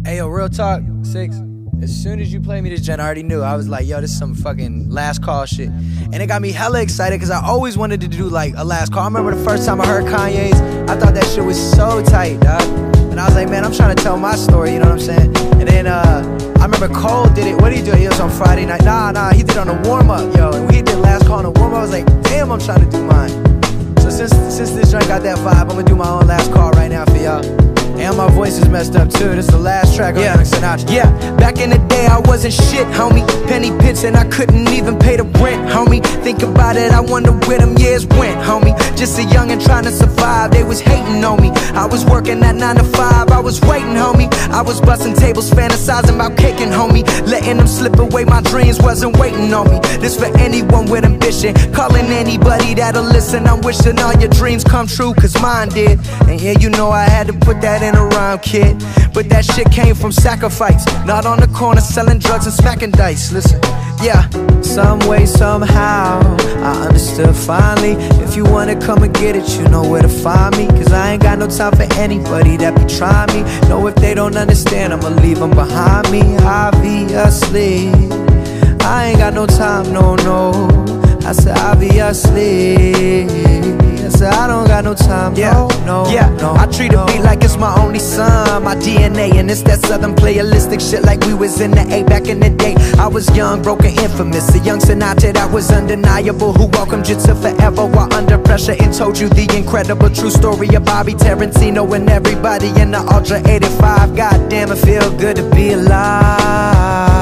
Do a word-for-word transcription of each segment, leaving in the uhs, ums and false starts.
Hey, yo, real talk, Six. As soon as you played me this gen, I already knew. I was like, yo, this is some fucking last call shit. And it got me hella excited because I always wanted to do like a last call. I remember the first time I heard Kanye's, I thought that shit was so tight, dog. And I was like, man, I'm trying to tell my story, you know what I'm saying? And then uh, I remember Cole did it. What did he do? He was on Friday night. Nah, nah, he did it on the warm-up, yo. And we did last call on the warm-up. I was like, damn, I'm trying to do mine. So since, since this joint got that vibe, I'm gonna do my own last call right now for y'all. And my voice is messed up too. This is the last track on Young Sinatra. Yeah, back in the day I wasn't shit, homie. Penny pits and I couldn't even pay the rent, homie. Think about it, I wonder where them years went, homie. Just a youngin' trying to survive, they was hating on me. I was working at nine to five, I was waiting, homie. I was busting tables, fantasizing about caking, homie. Letting them slip away, my dreams wasn't waiting on me. This for anyone with ambition, calling anybody that'll listen. I'm wishing all your dreams come true, cause mine did. And yeah, you know I had to put that in a rhyme, kid. But that shit came from sacrifice, not on the corner selling drugs and smacking dice. Listen, yeah. Some way, somehow, I understood finally. If you wanna come and get it, you know where to find me. Cause I ain't got no time for anybody that be trying me. Know if they don't understand, I'ma leave them behind me. Obviously, I ain't got no time, no, no. I said obviously, I said I don't got no time, yeah, no, no, yeah. no, I treat no. a beat like it's my only son, my D N A, and it's that southern playalistic shit like we was in the A back in the day. I was young, broken, infamous, a young Sinatra that was undeniable, who welcomed you to forever while under pressure and told you the incredible true story of Bobby, Tarantino, and everybody in the Ultra eighty-five. God damn, it feel good to be alive.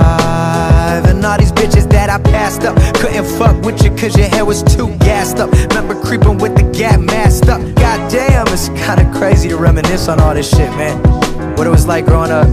And all these bitches that I passed up couldn't fuck with you cause your hair was too gassed up. Remember creeping with the gap masked up. God damn, it's kinda crazy to reminisce on all this shit, man. What it was like growing up.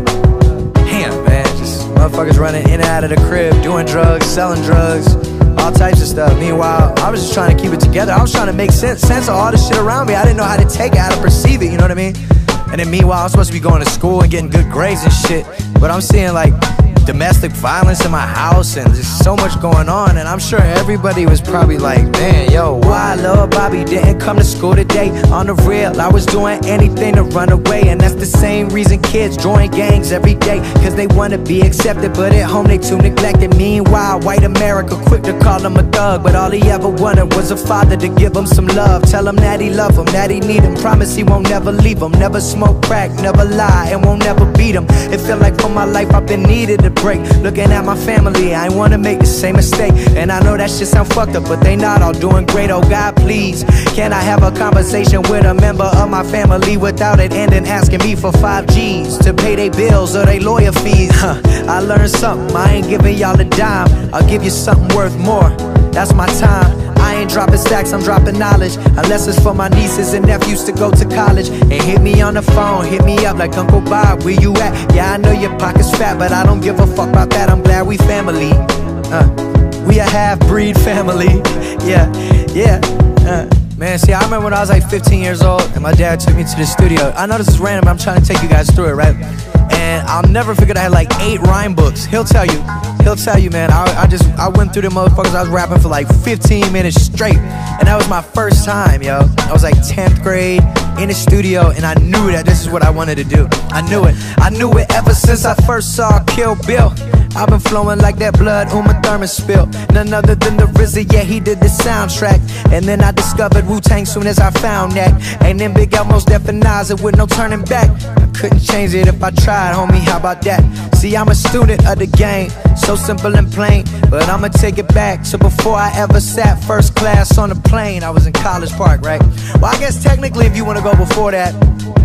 Damn, man, just motherfuckers running in and out of the crib, doing drugs, selling drugs, all types of stuff. Meanwhile, I was just trying to keep it together. I was trying to make sense, sense of all the shit around me. I didn't know how to take it, how to perceive it, you know what I mean? And then meanwhile, I'm supposed to be going to school and getting good grades and shit, but I'm seeing like domestic violence in my house and there's so much going on. And I'm sure everybody was probably like, man, yo, why little Bobby didn't come to school today? On the real, I was doing anything to run away. And that's the same reason kids join gangs every day, cause they wanna be accepted, but at home they too neglected. Meanwhile, white America quick to call him a thug, but all he ever wanted was a father to give him some love. Tell him that he love him, that he need him, promise he won't never leave him. Never smoke crack, never lie, and won't never beat him. It feel like for my life I've been needed to break. Looking at my family, I ain't wanna make the same mistake. And I know that shit sound fucked up, but they not all doing great. Oh God, please, can I have a conversation with a member of my family without it ending asking me for five G's to pay their bills or their lawyer fees? Huh, I learned something, I ain't giving y'all a dime. I'll give you something worth more, that's my time. I ain't dropping stacks, I'm dropping knowledge. Unless it's for my nieces and nephews to go to college. And hit me on the phone, hit me up like Uncle Bob, where you at? Yeah, I know your pocket's fat, but I don't give a fuck about that. I'm glad we family. Uh, we a half-breed family. Yeah, yeah. Uh. Man, see, I remember when I was like fifteen years old and my dad took me to the studio. I know this is random, but I'm trying to take you guys through it, right? And I'll never forget I had like eight rhyme books. He'll tell you, he'll tell you, man, I, I just, I went through the motherfuckers. I was rapping for like fifteen minutes straight. And that was my first time, yo. I was like tenth grade in the studio and I knew that this is what I wanted to do. I knew it. I knew it ever since I first saw Kill Bill. I've been flowing like that blood Uma Thurman spilled. None other than the R Z A, yeah, he did the soundtrack. And then I discovered Wu-Tang soon as I found that. And then Big Elmo's Def and Nas, it with no turning back. I couldn't change it if I tried, homie, how about that? See, I'm a student of the game, so simple and plain, but I'ma take it back to before I ever sat first class on a plane. I was in College Park, right? Well, I guess technically if you wanna go before that,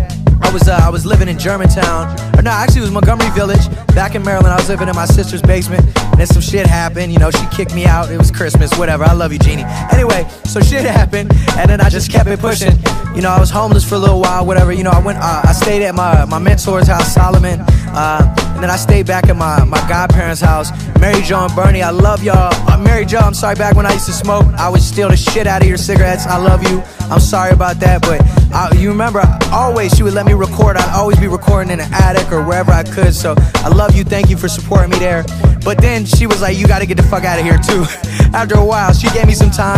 I was uh, I was living in Germantown, or no, actually it was Montgomery Village, back in Maryland. I was living in my sister's basement, and then some shit happened. You know, she kicked me out. It was Christmas, whatever. I love you, Jeannie. Anyway, so shit happened, and then I just kept it pushing. You know, I was homeless for a little while, whatever. You know, I went, uh, I stayed at my my mentor's house, Solomon, uh, and then I stayed back at my my godparents' house, Mary Jo and Bernie. I love y'all. Uh, Mary Jo, I'm sorry. Back when I used to smoke, I would steal the shit out of your cigarettes. I love you. I'm sorry about that, but I, you remember, always she would let me record. I'd always be recording in the attic or wherever I could. So I love you. Thank you for supporting me there. But then she was like, you got to get the fuck out of here too. After a while, she gave me some time.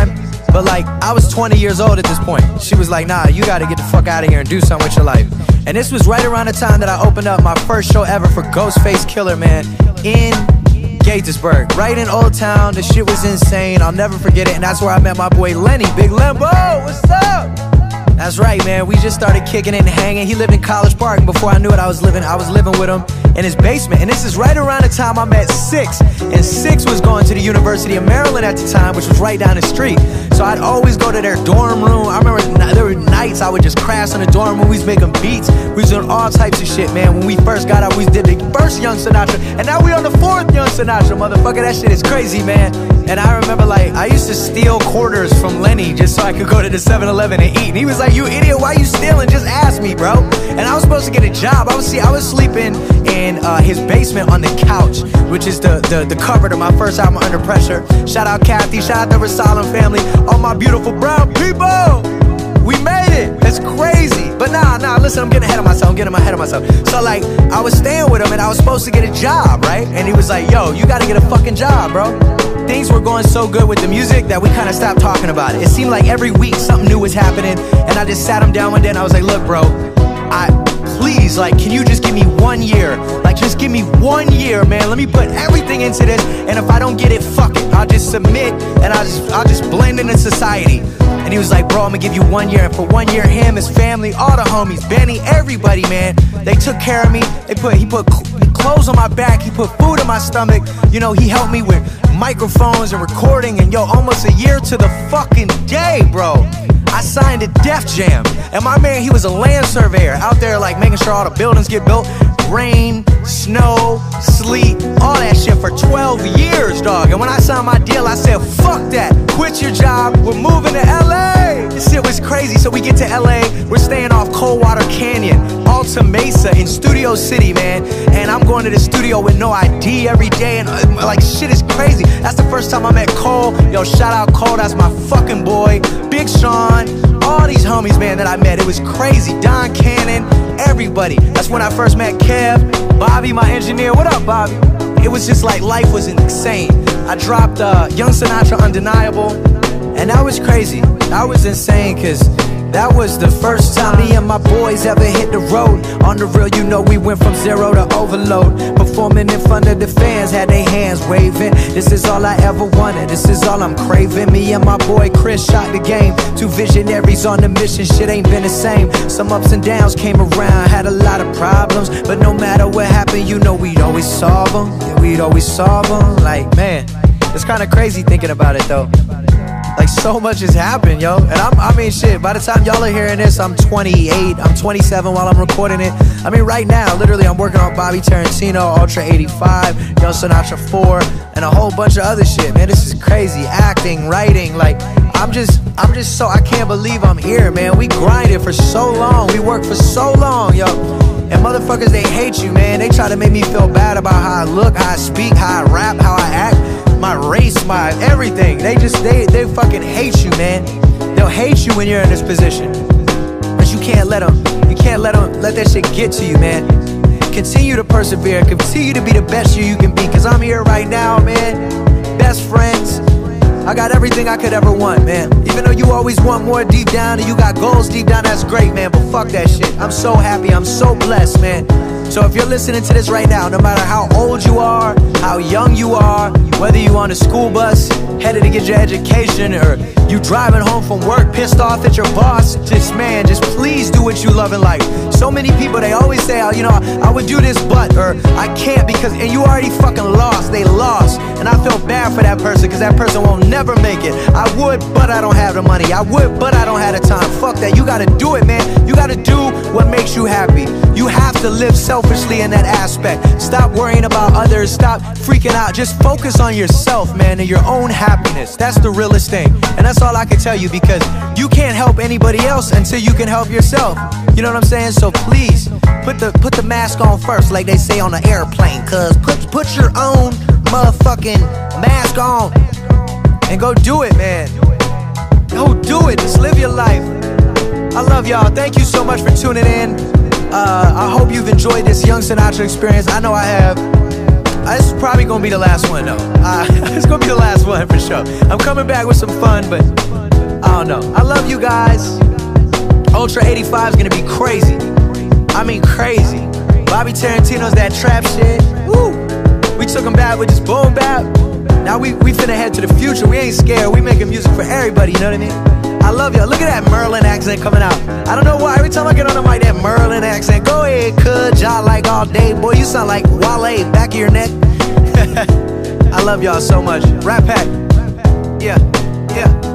But like, I was twenty years old at this point. She was like, nah, you gotta get the fuck out of here and do something with your life. And this was right around the time that I opened up my first show ever for Ghostface Killer, man, in Gaithersburg, right in Old Town. The shit was insane. I'll never forget it. And that's where I met my boy Lenny, Big Lembo. What's up? That's right, man. We just started kicking it and hanging. He lived in College Park, and before I knew it, I was living I was living with him in his basement. And this is right around the time I met Six. And Six was going to the University of Maryland at the time, which was right down the street. So I'd always go to their dorm room. I remember there were nights I would just crash in the dorm room. We was making beats. We was doing all types of shit, man. When we first got out, we did the first Young Sinatra, and now we on the fourth Young Sinatra, motherfucker. That shit is crazy, man. And I remember, like, I used to steal quarters from Lenny just so I could go to the seven eleven and eat. And he was like, you idiot, why you stealing? Just ask me, bro. And I was supposed to get a job. I was see, I was sleeping in uh, his basement on the couch, which is the, the, the cover to my first album, Under Pressure. Shout out Kathy, shout out the Rasalam family, all my beautiful brown people. We made it. That's crazy. But nah, nah, listen, I'm getting ahead of myself. I'm getting ahead of myself. So, like, I was staying with him, and I was supposed to get a job, right? And he was like, yo, you gotta get a fucking job, bro. Things were going so good with the music that we kind of stopped talking about it. It seemed like every week something new was happening, and I just sat him down one day, and I was like, look, bro, I, please, like, can you just give me one year? Like, just give me one year, man. Let me put everything into this, and if I don't get it, fuck it. I'll just submit, and I'll just, I'll just blend into society. And he was like, bro, I'm gonna give you one year. And for one year, him, his family, all the homies, Benny, everybody, man, they took care of me. They put, he put clothes on my back. He put food in my stomach. You know, he helped me with microphones and recording. And yo, almost a year to the fucking day, bro, I signed a Def Jam. And my man, he was a land surveyor out there, like, making sure all the buildings get built. Rain, snow, sleet, all that shit for twelve years, dog. And when I signed my deal, I said, fuck that. Quit your job. We're moving to L A. This shit was crazy. So we get to L A. We're staying off Coldwater Canyon, Alta Mesa in Studio City, man. And I'm going to the studio with no I D every day. And uh, like, shit is crazy. That's the first time I met Cole. Yo, shout out Cole. That's my fucking boy. Big Sean. All these homies, man, that I met. It was crazy. Don Cannon. Everybody. That's when I first met Kev, Bobby, my engineer. What up, Bobby? It was just like life was insane. I dropped uh, Young Sinatra Undeniable, and that was crazy. That was insane, cause that was the first time me and my boys ever hit the road. On the real, you know, we went from zero to overload. Performing in front of the fans, had their hands waving. This is all I ever wanted, this is all I'm craving. Me and my boy Chris shot the game. Two visionaries on the mission, shit ain't been the same. Some ups and downs came around, had a lot of problems, but no matter what happened, you know we'd always solve them. Yeah, we'd always solve them. Like, man, it's kind of crazy thinking about it though. Like, so much has happened, yo. And I'm, I mean, shit, by the time y'all are hearing this, I'm twenty-eight, I'm twenty-seven while I'm recording it. I mean, right now, literally, I'm working on Bobby Tarantino, Ultra eighty-five, Young Sinatra four, and a whole bunch of other shit, man. This is crazy. Acting, writing, like, I'm just, I'm just so, I can't believe I'm here, man. We grinded for so long. We worked for so long, yo. And motherfuckers, they hate you, man. They try to make me feel bad about how I look, how I speak, how I rap, how I act, my race, my everything. They just, they, they fucking hate you, man. They'll hate you when you're in this position. But you can't let them, you can't let them, let that shit get to you, man. Continue to persevere, continue to be the best you you can be. Cause I'm here right now, man. Best friends. I got everything I could ever want, man. Even though you always want more deep down and you got goals deep down, that's great, man. But fuck that shit. I'm so happy, I'm so blessed, man. So if you're listening to this right now, no matter how old you are, how young you are, whether you on a school bus, headed to get your education, or you driving home from work, pissed off at your boss, just, man, just please do what you love in life. So many people, they always say, oh, you know, I would do this, but, or I can't because, and you already fucking lost. They lost. And I feel bad for that person because that person will never make it. I would, but I don't have the money. I would, but I don't have the time. Fuck that. You gotta do it, man. You gotta do what makes you happy. You have to live selfishly in that aspect. Stop worrying about others. Stop freaking out. Just focus on yourself, man, and your own happiness. That's the realest thing. And that's all I can tell you, because you can't help anybody else until you can help yourself. You know what I'm saying? So please, put the put the mask on first, like they say on the airplane. Cause put, put your own motherfucking mask on and go do it, man. Go do it. Just live your life. I love y'all. Thank you so much for tuning in. Uh, I hope you've enjoyed this Young Sinatra experience. I know I have. Uh, this is probably gonna be the last one though. Uh, it's gonna be the last one for sure. I'm coming back with some fun, but I don't know. I love you guys. Ultra eighty-five is gonna be crazy. I mean crazy. Bobby Tarantino's that trap shit. Woo. We took him back with this boom bap. Now we, we finna head to the future. We ain't scared. We making music for everybody, you know what I mean? I love y'all. Look at that Merlin accent coming out. I don't know why. Every time I get on the mic, that Merlin accent. Go ahead, cuz y'all like all day. Boy, you sound like Wale, back of your neck. I love y'all so much. Rat Pack. Yeah, yeah.